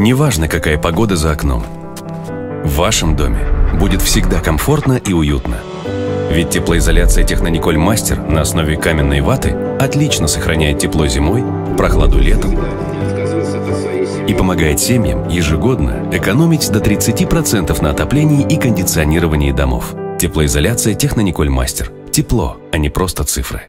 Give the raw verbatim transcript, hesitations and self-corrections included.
Неважно, какая погода за окном. В вашем доме будет всегда комфортно и уютно. Ведь теплоизоляция Технониколь Мастер на основе каменной ваты отлично сохраняет тепло зимой, прохладу летом и помогает семьям ежегодно экономить до тридцати процентов на отоплении и кондиционировании домов. Теплоизоляция Технониколь Мастер. Тепло, а не просто цифры.